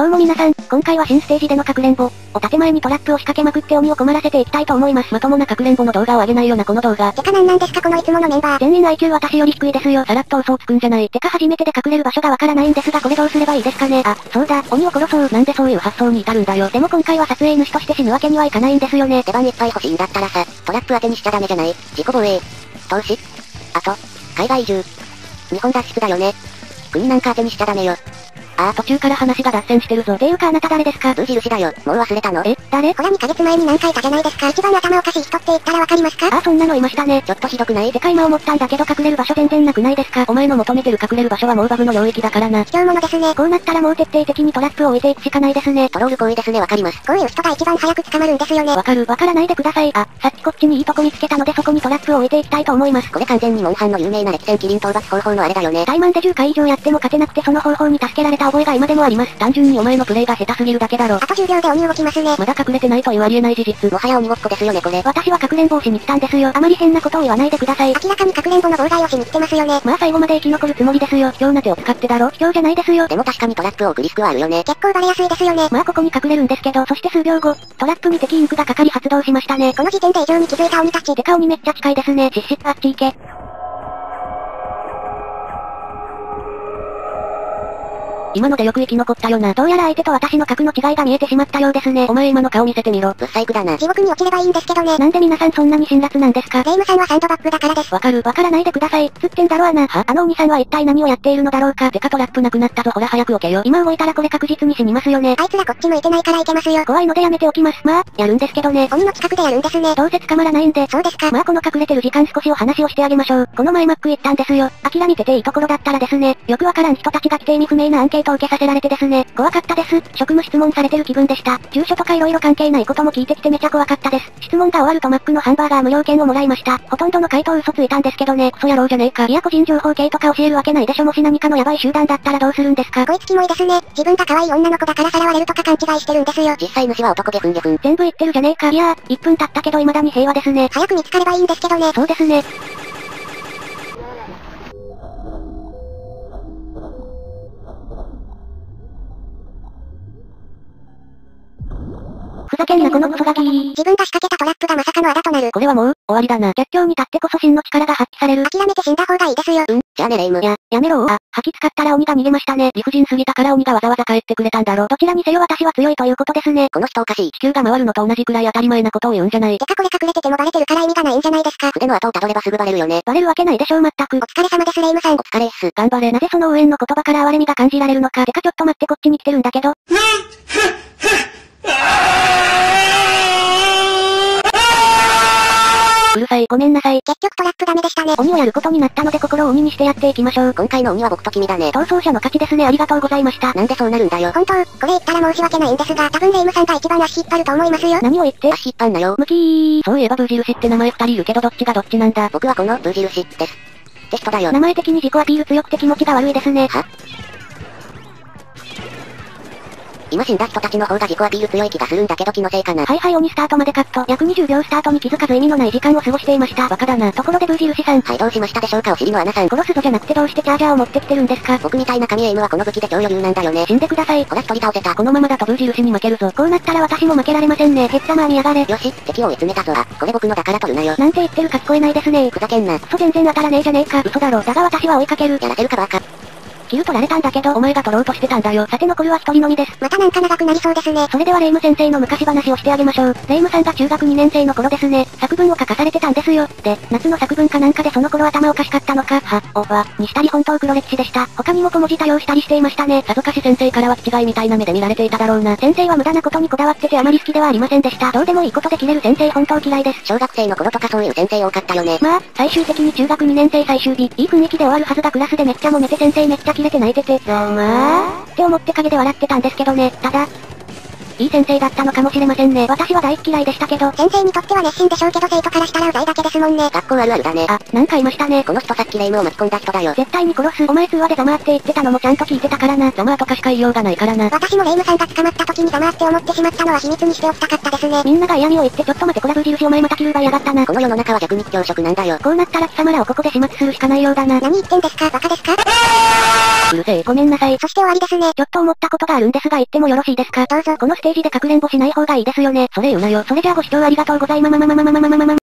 どうも皆さん、今回は新ステージでのかくれんぼを建前にトラップを仕掛けまくって鬼を困らせていきたいと思います。 まともなかくれんぼの動画を上げないよなこの動画。 てかなんですかこのいつものメンバー。 全員 IQ 私より低いですよ。 さらっと嘘をつくんじゃない。 てか初めてで隠れる場所がわからないんですがこれどうすればいいですかね。あ、そうだ、鬼を殺そう。 なんでそういう発想に至るんだよ。 でも今回は撮影主として死ぬわけにはいかないんですよね。 出番いっぱい欲しいんだったらさ、トラップ当てにしちゃダメじゃない。自己防衛、投資、あと、海外移住。日本脱出だよね。国なんか当てにしちゃダメよ。 途中から話が脱線してるぞ。 ていうかあなた誰ですか？ ブー印だよ。もう忘れたの？ 誰？ ほら2ヶ月前に何回かじゃないですか。一番頭おかしい人って言ったらわかりますか？ そんなのいましたね。 ちょっとひどくない？ てか今思ったんだけど隠れる場所全然なくないですか？ お前の求めてる隠れる場所はもうバグの領域だからな。 卑怯者ですね。 こうなったらもう徹底的にトラップを置いていくしかないですね。 トロール行為ですね。わかります。こういう人が一番早く捕まるんですよね。 わからないでください。さっきこっちにいいとこ見つけたのでそこにトラップを置いていきたいと思います。 これ完全にモンハンの有名な歴戦キリン討伐方法のあれだよね。 怠慢で10回以上やっても勝てなくてその方法に助けられた覚えが今でもあります。 単純にお前のプレイが下手すぎるだけだろ。 あと10秒で鬼動きますね。 まだ隠れてないというありえない事実。 もはや鬼ごっこですよねこれ。 私はかくれんぼをしに来たんですよ。あまり変なことを言わないでください。 明らかにかくれんぼの妨害をしに来てますよね。 最後まで生き残るつもりですよ。 卑怯な手を使ってだろ。 卑怯じゃないですよ。 でも確かにトラップを置くリスクはあるよね。結構バレやすいですよね。 ここに隠れるんですけど、そして数秒後、トラップに敵インクがかかり発動しましたね。 この時点で異常に気づいた鬼たち。 てか鬼めっちゃ近いですね。実質あっち行け。 今のでよく生き残ったよな。 どうやら相手と私の格の違いが見えてしまったようですね。 お前今の顔見せてみろ。 ぶっ細工だな。地獄に落ちればいいんですけどね。 なんで皆さんそんなに辛辣なんですか？ レイムさんはサンドバッグだからです。 わからないでください。つってんだろあの鬼さんは一体何をやっているのだろうか。 てかトラップなくなったぞ。ほら早く置けよ。 今動いたらこれ確実に死にますよね。 あいつらこっち向いてないからいけますよ。 怖いのでやめておきます。やるんですけどね。 鬼の近くでやるんですね。 どうせ捕まらないんで。 そうですか。 この隠れてる時間少しお話をしてあげましょう。この前マック行ったんですよ。諦めてていいところだったらですね。よくわからん人たちが来て意味不明なアンケートを受けさせられてですね。怖かったです。職務質問されてる気分でした。住所とか色々関係ないことも聞いてきてめちゃ怖かったです。質問が終わるとマックのハンバーガー無料券をもらいました。ほとんどの回答嘘ついたんですけどね。 クソ野郎じゃねえか。 いや個人情報系とか教えるわけないでしょ。もし何かのヤバい集団だったらどうするんですか？ こいつキモいですね。自分が可愛い女の子だからさらわれるとか勘違いしてるんですよ。実際主は男ゲフンゲフン。 全部言ってるじゃねえか。いや1分経ったけど未だに平和ですね。 早く見つかればいいんですけどね。 そうですね。ふざけんなこのクソガキー。 自分が仕掛けたトラップがまさかの仇となる。 これはもう、終わりだな。 逆境に立ってこそ真の力が発揮される。 諦めて死んだ方がいいですよ。じゃあねレイム。 やめろ吐き使ったら鬼が逃げましたね。 理不尽すぎたから鬼がわざわざ帰ってくれたんだろ。 どちらにせよ私は強いということですね。 この人おかしい。 地球が回るのと同じくらい当たり前なことを言うんじゃない。 てかこれ隠れててもバレてるから意味がないんじゃないですか。筆の後をたどればすぐバレるよね。 バレるわけないでしょ全く。 お疲れ様ですレイムさん。お疲れっす。 頑張れ。 なぜその応援の言葉から哀れみが感じられるのか。てかちょっと待ってこっちに来てるんだけど。 うるさい。 ごめんなさい。 結局トラップダメでしたね。 鬼をやることになったので心を鬼にしてやっていきましょう。 今回の鬼は僕と君だね。 逃走者の勝ちですね。ありがとうございました。 なんでそうなるんだよ。本当、これ言ったら申し訳ないんですが、多分レイムさんが一番足引っ張ると思いますよ。 何を言って足引っ張んなよ。 ムキー。 そういえばブー印って名前2人いるけどどっちがどっちなんだ。 僕はこのブー印です。って人だよ。 名前的に自己アピール強くて気持ちが悪いですね。 今死んだ人たちの方が自己アピール強い気がするんだけど気のせいかな。 はい鬼スタートまでカット。約20秒スタートに気づかず意味のない時間を過ごしていました。 バカだな。 ところでブー印さん。 はい、どうしましたでしょうかお尻の穴さん。 殺すぞじゃなくてどうしてチャージャーを持ってきてるんですか？ 僕みたいな神エイムはこの武器で超余裕なんだよね。 死んでください。 ほら一人倒せた。 このままだとブー印に負けるぞ。 こうなったら私も負けられませんね。ヘッダマー見やがれ。 よし、敵を追い詰めたぞ。これ僕のだから取るなよ。 なんて言ってるか聞こえないですね。 ふざけんな。 クソ全然当たらねえじゃねえか。 嘘だろ。 だが私は追いかける。 やらせるかバカ。 キル取られたんだけど、 お前が取ろうとしてたんだよ。 さて残るは一人のみです。 またなんか長くなりそうですね。 それではレイム先生の昔話をしてあげましょう。レイムさんが中学2年生の頃ですね、作文を書かされてたんですよ。で、夏の作文かなんかでその頃頭おかしかったのか、にしたり本当黒歴史でした。他にも小文字多用したりしていましたね。 さぞかし先生からは違いみたいな目で見られていただろうな。 先生は無駄なことにこだわっててあまり好きではありませんでした。どうでもいいことで切れる先生本当嫌いです。 小学生の頃とかそういう先生多かったよね。 最終的に中学2年生最終日、いい雰囲気で終わるはずがクラスでめっちゃ揉めて先生めっちゃキレて泣いてて、って思って陰で笑ってたんですけどね。ただ、 いい先生だったのかもしれませんね。私は大っ嫌いでしたけど、 先生にとっては熱心でしょうけど生徒からしたらうざいだけですもんね。学校あるあるだね。 あ、なんかいましたね。 この人さっき霊夢を巻き込んだ人だよ。 絶対に殺す。お前通話でざまーって言ってたのもちゃんと聞いてたからな。 ざまーとかしか言いようがないからな。 私も霊夢さんが捕まった時にざまーって思ってしまったのは秘密にしておきたかったですね。 みんなが嫌味を言ってちょっと待てこらブー印お前またキル奪いやがったな。 この世の中は弱肉強食なんだよ。 こうなったら貴様らをここで始末するしかないようだな。 何言ってんですかバカですかうるせえ。 ごめんなさい。 そして終わりですね。 ちょっと思ったことがあるんですが言ってもよろしいですか？ どうぞ。 このステージでかくれんぼしない方がいいですよね。 それ言うなよ。 それじゃあご視聴ありがとうございままままままままままま。